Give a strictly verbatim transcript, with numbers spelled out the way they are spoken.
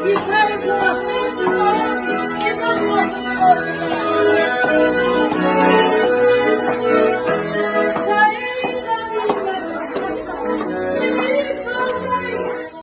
y salgo a hacer mi trabajo, que no puedo olvidar.